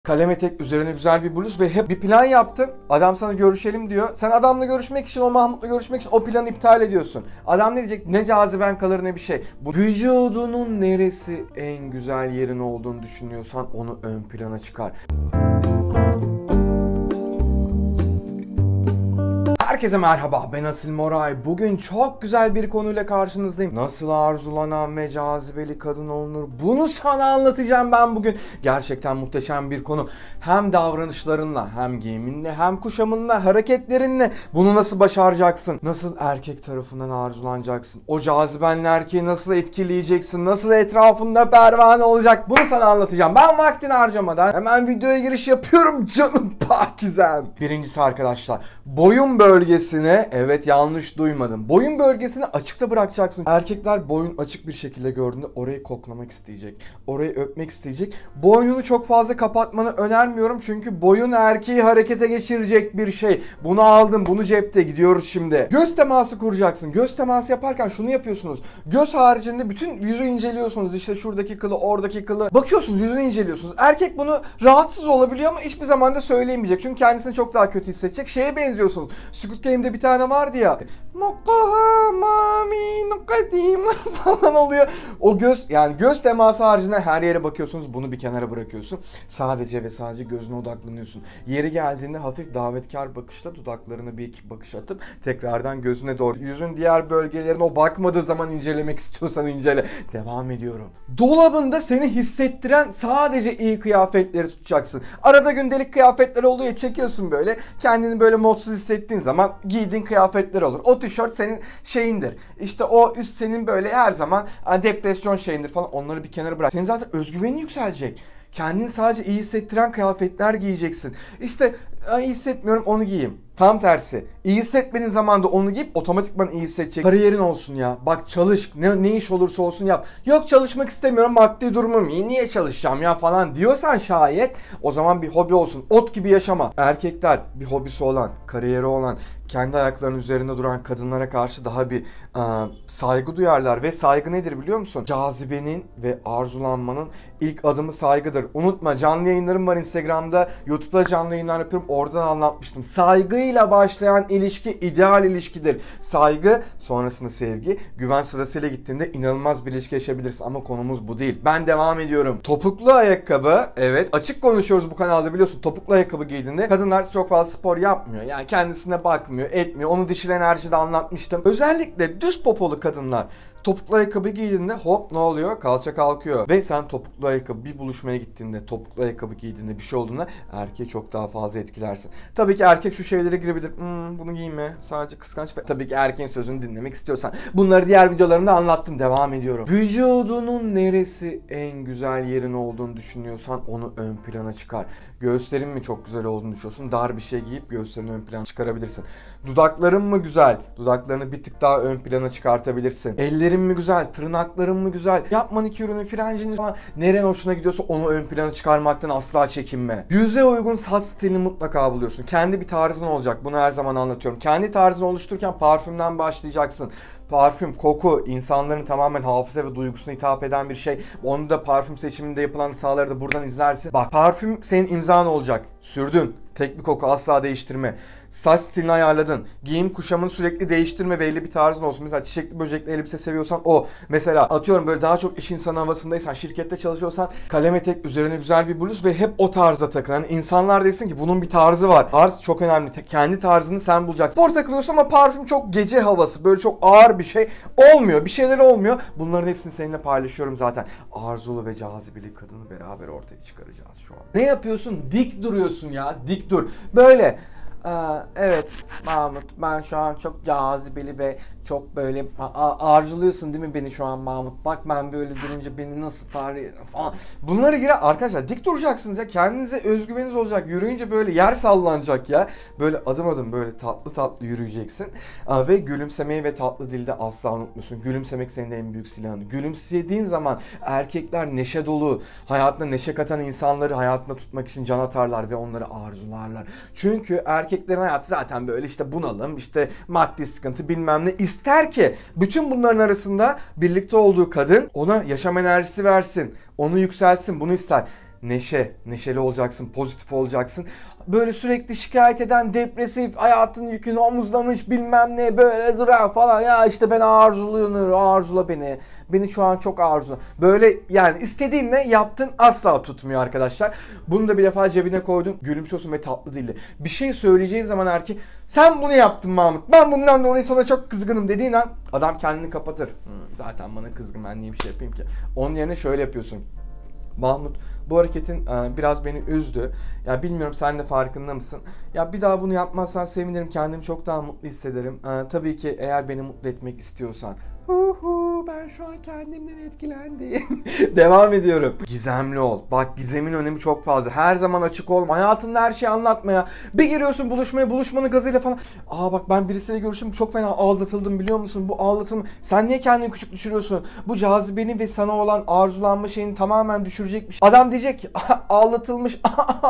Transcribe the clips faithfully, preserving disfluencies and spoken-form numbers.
Kalem etek, üzerine güzel bir bluz ve hep bir plan yaptın. Adam sana görüşelim diyor. Sen adamla görüşmek için, o Mahmut'la görüşmek için o planı iptal ediyorsun. Adam ne diyecek? Ne caziben kalır ne bir şey. Bu vücudunun neresi en güzel yerin olduğunu düşünüyorsan onu ön plana çıkar. Herkese merhaba, ben Asil Moray. Bugün çok güzel bir konuyla karşınızdayım. Nasıl arzulanan ve cazibeli kadın olunur? Bunu sana anlatacağım ben bugün. Gerçekten muhteşem bir konu. Hem davranışlarınla, hem giyiminle, hem kuşamınla, hareketlerinle bunu nasıl başaracaksın? Nasıl erkek tarafından arzulanacaksın? O cazibenli erkeği nasıl etkileyeceksin? Nasıl etrafında pervane olacak? Bunu sana anlatacağım. Ben vaktini harcamadan hemen videoya giriş yapıyorum canım pakizem. Birincisi arkadaşlar, boyun bölgesi bölgesine, evet yanlış duymadım, boyun bölgesini açıkta bırakacaksın. Erkekler boyun açık bir şekilde gördüğünde orayı koklamak isteyecek. Orayı öpmek isteyecek. Boynunu çok fazla kapatmanı önermiyorum. Çünkü boyun erkeği harekete geçirecek bir şey. Bunu aldım. Bunu cepte. Gidiyoruz şimdi. Göz teması kuracaksın. Göz teması yaparken şunu yapıyorsunuz. Göz haricinde bütün yüzü inceliyorsunuz. İşte şuradaki kılı, oradaki kılı. Bakıyorsunuz, yüzünü inceliyorsunuz. Erkek bunu rahatsız olabiliyor ama hiçbir zaman da söyleyemeyecek. Çünkü kendisini çok daha kötü hissedecek. Şeye benziyorsunuz. Squid Game'de bir tane vardı ya. falan oluyor. O göz, yani göz teması haricinde her yere bakıyorsunuz. Bunu bir kenara bırakıyorsun. Sadece ve sadece gözüne odaklanıyorsun. Yeri geldiğinde hafif davetkar bakışla dudaklarına bir iki bakış atıp tekrardan gözüne doğru. Yüzün diğer bölgelerine o bakmadığı zaman incelemek istiyorsan incele. Devam ediyorum. Dolabında seni hissettiren sadece iyi kıyafetleri tutacaksın. Arada gündelik kıyafetler oluyor, çekiyorsun böyle. Kendini böyle modsuz hissettiğin zaman giydiğin kıyafetler olur. O tişört senin şeyindir. İşte o üst senin böyle her zaman depresyon şeyindir falan. Onları bir kenara bırak. Senin zaten özgüvenin yükselecek. Kendini sadece iyi hissettiren kıyafetler giyeceksin. İşte iyi hissetmiyorum, onu giyeyim. Tam tersi. İyi hissetmenin zamanında onu giyip otomatikman iyi hissedecek. Kariyerin olsun ya. Bak çalış. Ne, ne iş olursa olsun yap. Yok çalışmak istemiyorum, maddi durumum iyi. Niye çalışacağım ya falan diyorsan şayet o zaman bir hobi olsun. Ot gibi yaşama. Erkekler bir hobisi olan, kariyeri olan, kendi ayaklarının üzerinde duran kadınlara karşı daha bir ıı, saygı duyarlar. Ve saygı nedir biliyor musun? Cazibenin ve arzulanmanın ilk adımı saygıdır. Unutma, canlı yayınlarım var Instagram'da. YouTube'da canlı yayınlar yapıyorum. Oradan anlatmıştım. Saygıyla başlayan ilişki ideal ilişkidir. Saygı sonrasında sevgi. Güven sırasıyla gittiğinde inanılmaz bir ilişki yaşayabilirsin. Ama konumuz bu değil. Ben devam ediyorum. Topuklu ayakkabı. Evet, açık konuşuyoruz bu kanalda, biliyorsun. Topuklu ayakkabı giydiğinde kadınlar çok fazla spor yapmıyor. Yani kendisine bakmıyor, etmiyor. Onu dişil enerjide anlatmıştım. Özellikle düz popolu kadınlar topuklu ayakkabı giydiğinde hop ne oluyor? Kalça kalkıyor. Ve sen topuklu ayakkabı bir buluşmaya gittiğinde, topuklu ayakkabı giydiğinde bir şey olduğunda erkeği çok daha fazla etkilersin. Tabii ki erkek şu şeylere girebilir. Hmm, bunu giyme. Sadece kıskanç. Tabii ki erkeğin sözünü dinlemek istiyorsan. Bunları diğer videolarımda anlattım. Devam ediyorum. Vücudunun neresi en güzel yerin olduğunu düşünüyorsan onu ön plana çıkar. Göğüslerin mi çok güzel olduğunu düşünüyorsun? Dar bir şey giyip göğüslerini ön plana çıkarabilirsin. Dudakların mı güzel? Dudaklarını bir tık daha ön plana çıkartabilirsin. Ellerin mi güzel? Tırnakların mı güzel? Yap manikürünü, frencini falan. Neren hoşuna gidiyorsa onu ön plana çıkarmaktan asla çekinme. Yüze uygun saç stilini mutlaka buluyorsun. Kendi bir tarzın olacak. Bunu her zaman anlatıyorum. Kendi tarzını oluştururken parfümden başlayacaksın. Parfüm, koku insanların tamamen hafıza ve duygusuna hitap eden bir şey. Onu da parfüm seçiminde yapılan sahaları da buradan izlersin. Bak, parfüm senin imzan olacak. Sürdün. Tek bir koku, asla değiştirme. Saç stilini ayarladın. Giyim kuşamını sürekli değiştirme, belli bir tarzın olsun. Mesela çiçekli böcekli elbise seviyorsan o. Mesela atıyorum böyle daha çok iş insanı havasındaysan, şirkette çalışıyorsan kalem etek, üzerine güzel bir bluz ve hep o tarza takılan. Yani insanlar desin ki bunun bir tarzı var. Tarz çok önemli. Kendi tarzını sen bulacaksın. Spor takılıyorsun ama parfüm çok gece havası. Böyle çok ağır bir şey. Olmuyor. Bir şeyler olmuyor. Bunların hepsini seninle paylaşıyorum zaten. Arzulu ve cazibeli kadını beraber ortaya çıkaracağız şu an. Ne yapıyorsun? Dik duruyorsun ya. Dik dur. Böyle. Aa, evet Mahmut, ben şu an çok cazibeli ve çok böyle arzuluyorsun değil mi beni şu an Mahmut? Bak ben böyle durunca beni nasıl tarih falan. Bunları girer arkadaşlar, dik duracaksınız ya, kendinize özgüveniniz olacak. Yürüyünce böyle yer sallanacak ya. Böyle adım adım böyle tatlı tatlı yürüyeceksin. Aa, ve gülümsemeyi ve tatlı dilde asla unutmuyorsun. Gülümsemek senin en büyük silahın. Gülümsediğin zaman erkekler neşe dolu, hayatına neşe katan insanları hayatında tutmak için can atarlar ve onları arzularlar. Çünkü erkeklerin hayatı zaten böyle işte bunalım, işte maddi sıkıntı bilmem ne. İster ki bütün bunların arasında birlikte olduğu kadın ona yaşam enerjisi versin, onu yükseltsin, bunu ister. Neşe, neşeli olacaksın, pozitif olacaksın. Böyle sürekli şikayet eden, depresif, hayatın yükünü omuzlamış bilmem ne böyle duran falan. Ya işte ben arzuluyorum, arzula beni. Beni şu an çok arzula. Böyle yani istediğin ne yaptın asla tutmuyor arkadaşlar. Bunu da bir defa cebine koydun, gülümsüyorsun ve tatlı dilli. Bir şey söyleyeceğin zaman erkek sen bunu yaptın Mahmut, ben bundan dolayı sana çok kızgınım dediğin an adam kendini kapatır. Hmm, zaten bana kızgın, ben niye bir şey yapayım ki? Onun yerine şöyle yapıyorsun. Mahmut, bu hareketin e, biraz beni üzdü. Ya bilmiyorum, sen de farkında mısın? Ya bir daha bunu yapmazsan sevinirim, kendimi çok daha mutlu hissederim. E, tabii ki eğer beni mutlu etmek istiyorsan. Uhu, ben şu an kendimden etkilendim. Devam ediyorum. Gizemli ol. Bak, gizemin önemi çok fazla. Her zaman açık olma. Hayatında her şeyi anlatmaya. Bir giriyorsun buluşmaya, buluşmanın gazıyla falan. Aa bak, ben birisiyle görüştüm, çok fena aldatıldım biliyor musun? Bu aldatım. Sen niye kendini küçük düşürüyorsun? Bu cazibeni ve sana olan arzulanma şeyini tamamen düşürecekmiş. Adam diyecek ki aldatılmış.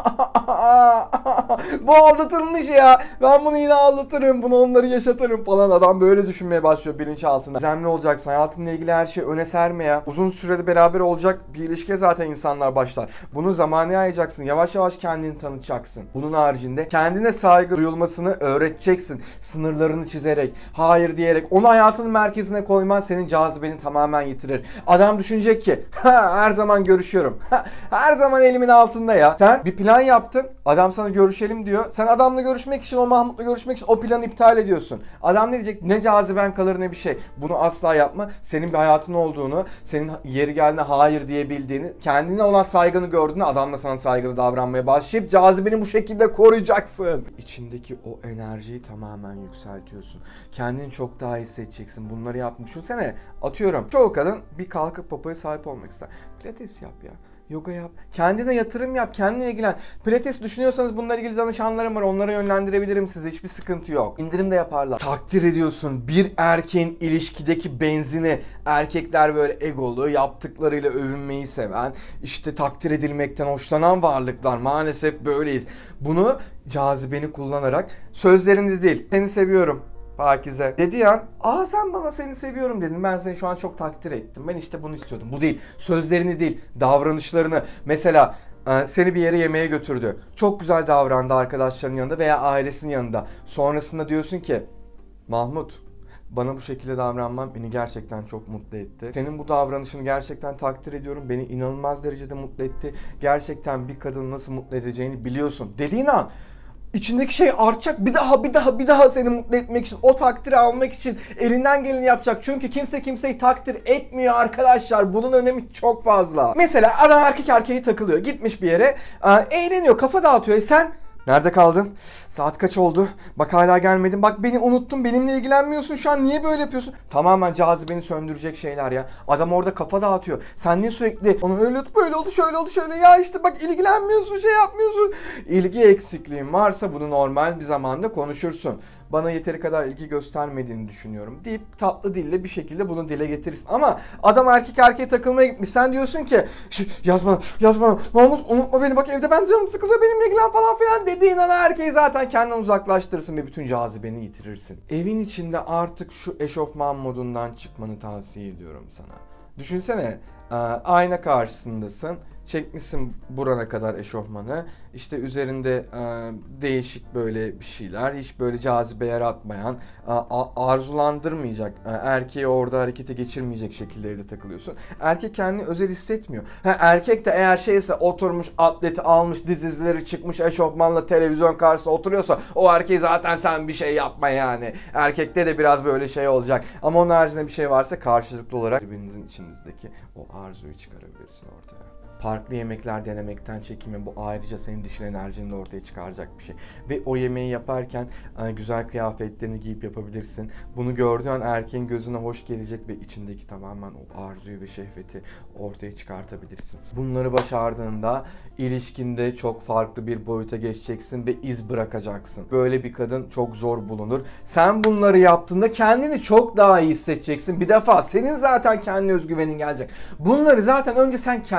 Bu aldatılmış ya. Ben bunu yine aldatırım. Bunu onları yaşatırım falan. Adam böyle düşünmeye başlıyor bilinçaltında. Gizemli olacaksın. Hayatınla ilgili her şeyi öne serme ya. Uzun sürede beraber olacak bir ilişkiye zaten insanlar başlar. Bunu zamana yayacaksın. Yavaş yavaş kendini tanıtacaksın. Bunun haricinde kendine saygı duyulmasını öğreteceksin. Sınırlarını çizerek, hayır diyerek, onu hayatının merkezine koyman senin cazibeni tamamen yitirir. Adam düşünecek ki her zaman görüşüyorum. Her zaman elimin altında ya. Sen bir plan yaptın. Adam sana görüşelim diyor. Sen adamla görüşmek için, o Mahmut'la görüşmek için o planı iptal ediyorsun. Adam ne diyecek? Ne caziben kalır ne bir şey. Bunu asla yapma. Senin bir hayatın olduğunu, senin yeri geldiğinde hayır diyebildiğini, kendine olan saygını gördüğünde adamla sana saygılı davranmaya başlayıp cazibeni bu şekilde koruyacaksın. İçindeki o enerjiyi tamamen yükseltiyorsun. Kendini çok daha iyi hissedeceksin. Bunları yaptın. Düşünsene, atıyorum. Çoğu kadın bir kalkıp popoya sahip olmak ister. Pilates yap ya. Yoga yap. Kendine yatırım yap. Kendine ilgilen. Pilates düşünüyorsanız bununla ilgili danışanlarım var. Onlara yönlendirebilirim size. Hiçbir sıkıntı yok. İndirim de yaparlar. Takdir ediyorsun. Bir erkeğin ilişkideki benzini. Erkekler böyle egolu, yaptıklarıyla övünmeyi seven, işte takdir edilmekten hoşlanan varlıklar. Maalesef böyleyiz. Bunu cazibeni kullanarak, sözlerinde değil, seni seviyorum Pakize dedi an, aa sen bana seni seviyorum dedin, ben seni şu an çok takdir ettim, ben işte bunu istiyordum. Bu değil, sözlerini değil, davranışlarını. Mesela seni bir yere yemeğe götürdü, çok güzel davrandı arkadaşlarının yanında veya ailesinin yanında. Sonrasında diyorsun ki Mahmut, bana bu şekilde davranman beni gerçekten çok mutlu etti. Senin bu davranışını gerçekten takdir ediyorum. Beni inanılmaz derecede mutlu etti. Gerçekten bir kadını nasıl mutlu edeceğini biliyorsun dediğin an İçindeki şey artacak, bir daha bir daha bir daha seni mutlu etmek için, o takdiri almak için elinden geleni yapacak. Çünkü kimse kimseyi takdir etmiyor arkadaşlar. Bunun önemi çok fazla. Mesela adam erkek erkeği takılıyor, gitmiş bir yere, eğleniyor, kafa dağıtıyor. E sen nerede kaldın? Saat kaç oldu? Bak hala gelmedin. Bak beni unuttun. Benimle ilgilenmiyorsun şu an. Niye böyle yapıyorsun? Tamamen cazibeni söndürecek şeyler ya. Adam orada kafa dağıtıyor. Sen niye sürekli onu öyle oldu, böyle oldu, şöyle oldu, şöyle. Ya işte bak ilgilenmiyorsun, şey yapmıyorsun. İlgi eksikliğin varsa bunu normal bir zamanda konuşursun. Bana yeteri kadar ilgi göstermediğini düşünüyorum deyip tatlı dille bir şekilde bunu dile getirirsin. Ama adam erkek erkeğe takılmaya gitmiş. Sen diyorsun ki yaz bana, yaz bana, Mahmut unutma beni, bak evde ben canım sıkılıyor, benimle ilgilen falan filan dediğin an erkeği zaten kendinden uzaklaştırırsın ve bütün cazibeni yitirirsin. Evin içinde artık şu eşofman modundan çıkmanı tavsiye ediyorum sana. Düşünsene, ayna karşısındasın. Çekmişsin burana kadar eşofmanı. İşte üzerinde e, değişik böyle bir şeyler. Hiç böyle cazibe yaratmayan, e, arzulandırmayacak, e, erkeği orada harekete geçirmeyecek şekilde evde takılıyorsun. Erkek kendini özel hissetmiyor. Ha, erkek de eğer şeyse, oturmuş atleti almış, dizizleri çıkmış eşofmanla televizyon karşısında oturuyorsa, o erkeği zaten sen bir şey yapma yani. Erkekte de biraz böyle şey olacak. Ama onun haricinde bir şey varsa karşılıklı olarak birbirinizin içinizdeki o arzuyu çıkarabilirsin ortaya. Farklı yemekler denemekten çekinme. Bu ayrıca senin dişil enerjini de ortaya çıkaracak bir şey. Ve o yemeği yaparken güzel kıyafetlerini giyip yapabilirsin. Bunu gördüğün an erkeğin gözüne hoş gelecek ve içindeki tamamen o arzuyu ve şehveti ortaya çıkartabilirsin. Bunları başardığında ilişkinde çok farklı bir boyuta geçeceksin ve iz bırakacaksın. Böyle bir kadın çok zor bulunur. Sen bunları yaptığında kendini çok daha iyi hissedeceksin. Bir defa senin zaten kendine özgüvenin gelecek. Bunları zaten önce sen kendin için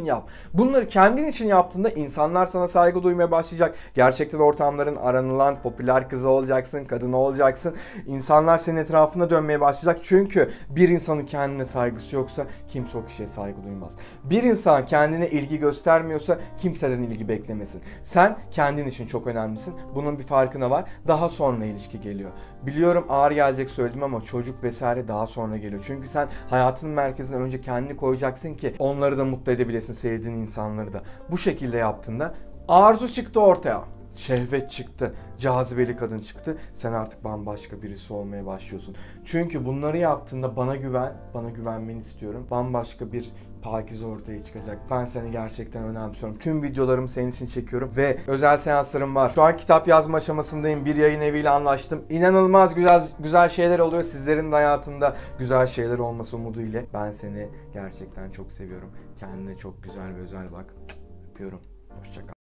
için yap. Bunları kendin için yaptığında insanlar sana saygı duymaya başlayacak. Gerçekten ortamların aranılan popüler kızı olacaksın, kadını olacaksın. İnsanlar senin etrafına dönmeye başlayacak. Çünkü bir insanın kendine saygısı yoksa kimse o kişiye saygı duymaz. Bir insan kendine ilgi göstermiyorsa kimseden ilgi beklemesin. Sen kendin için çok önemlisin. Bunun bir farkına var. Daha sonra ilişki geliyor. Biliyorum ağır gelecek söyledim ama çocuk vesaire daha sonra geliyor. Çünkü sen hayatının merkezine önce kendini koyacaksın ki onları da mutlu edebilesin, sevdiğin insanları da. Bu şekilde yaptığında arzu çıktı ortaya. Şehvet çıktı, cazibeli kadın çıktı. Sen artık bambaşka birisi olmaya başlıyorsun. Çünkü bunları yaptığında bana güven, bana güvenmeni istiyorum. Bambaşka bir pakize ortaya çıkacak. Ben seni gerçekten önemsiyorum. Tüm videolarımı senin için çekiyorum ve özel seanslarım var. Şu an kitap yazma aşamasındayım. Bir yayın eviyle anlaştım. İnanılmaz güzel güzel şeyler oluyor. Sizlerin de hayatında güzel şeyler olması umuduyla. Ben seni gerçekten çok seviyorum. Kendine çok güzel ve özel bak. Öpüyorum. Hoşça kal.